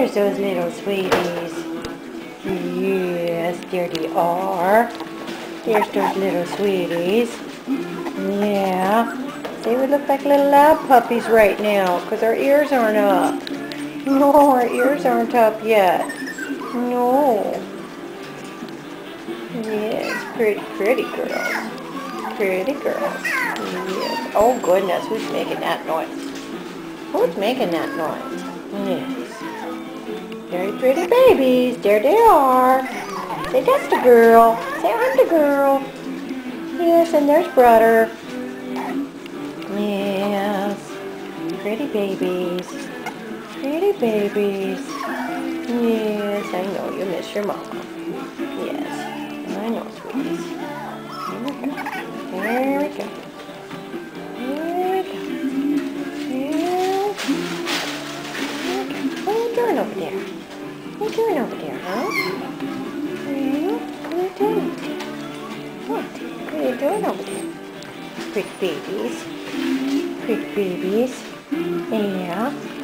There's those little sweeties. Yes, there they are. There's those little sweeties. Yeah. They would look like little lab puppies right now because our ears aren't up. No, our ears aren't up yet. No. Yes, pretty girls. Pretty girls. Yes. Oh goodness, who's making that noise? Who's making that noise? Yes. Very pretty babies. There they are. Say, that's the girl. Say, I'm the girl. Yes, and there's brother. Yes. Pretty babies. Pretty babies. Yes, I know you miss your mama. Yes, I know, sweeties. Here we go. Here we go. Here we go. What are you doing over there? What are you doing over there, huh? What are you doing? What are you doing over there? Pretty babies. Pretty babies. Yeah.